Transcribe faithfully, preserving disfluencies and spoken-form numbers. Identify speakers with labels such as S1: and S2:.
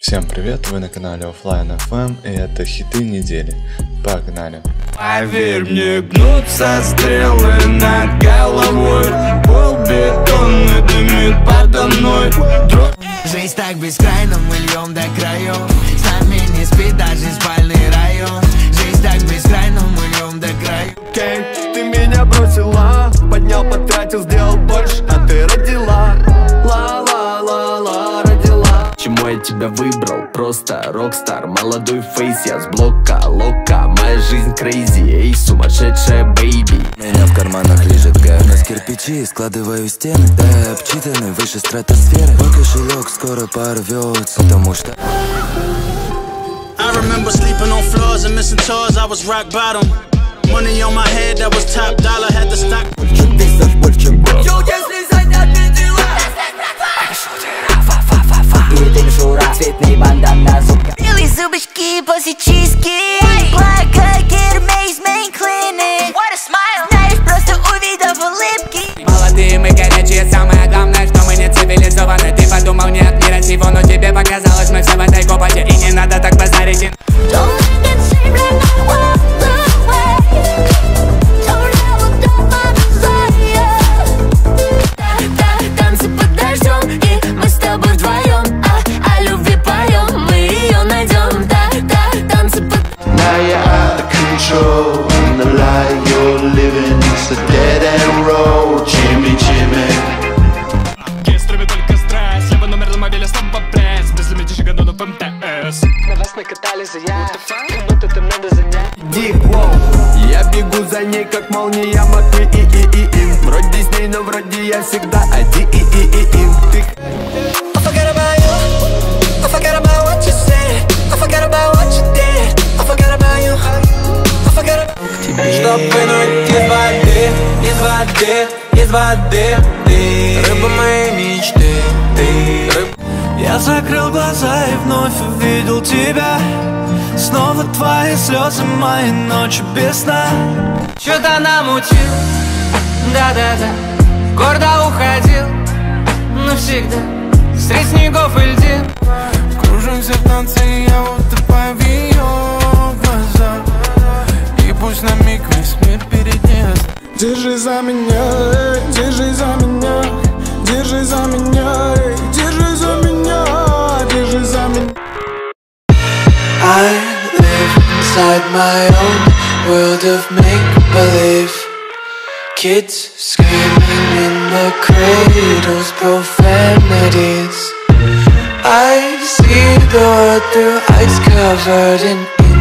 S1: Всем привет, вы на канале Offline эф эм, и это хиты недели. Погнали!
S2: Поверь мне, гнутся стрелы над головой. Пол бетонный дымит подо мной.
S3: Жизнь так бескрайна, мы льем до краев. С нами не спит даже спальный район. Жизнь так бескрайна, мы льем до краев.
S2: Кей, ты меня бросила, поднял, потратил, сделал больше, а ты родила. Ла-ла-ла-ла, родила.
S4: Чему я тебя выбрал? Просто рокстар, молодой фейс, я с блока, лока. Моя жизнь крейзи, эй, сумасшедшая бейби.
S5: Меня в карманах лежит говно с кирпичи, складываю стены, да, обчитаны выше стратосферы. Мой кошелек скоро порвется, потому что
S6: I remember sleeping on floors and missing tours, I was rock bottom. Money on my head, that was top dollar, had to stock.
S7: Белые зубочки после чистки. Black hair, makes me clean it. What a smile. Знаешь, просто увидев улыбки.
S8: Молодые мы горячие, самое главное, что мы не цивилизованы. Ты подумал, нет мира сего, но тебе показалось, мы все в этой копоте. И не надо так базарить.
S7: Танцы под дождем, и мы с тобой вдвоем. А о любви поем, мы ее найдем. Да, да, танцы под...
S9: Now you're out of control, and the lie you're living is a dead end road. Jimmy, Jimmy.
S2: Кестрами только стресс, либо номер на мобиле снова пресс. Без лимити шагану на эм тэ эс.
S3: На вас накатали за я, как будто там надо занять.
S2: Дип, воу. Я бегу за ней, как молния, Маквин и и и им. Вроде с ней, но вроде я всегда один и и и им. Ты...
S3: I forgot about you, I forgot about what you said, I forgot about what you did, I forgot about you, I forgot about...
S2: Чтоб вынуть из воды, из воды, из воды ты, рыба моей мечты, ты, рыб...
S10: Я закрыл глаза и вновь увидел тебя. Снова твои слезы, мои ночи без сна.
S8: Чё-то намутил, да-да-да. Гордо уходил, навсегда. Средь снегов и льдин.
S10: Кружимся в танце, и я утопаю в ее глазах. И пусть на миг весь мир перед ней.
S2: Держи за меня, держи за меня, держи за меня, держи за меня, держи за меня.
S10: I live inside my own world of make-believe. Kids screaming in the cradles, profanities. I see the world through ice covered in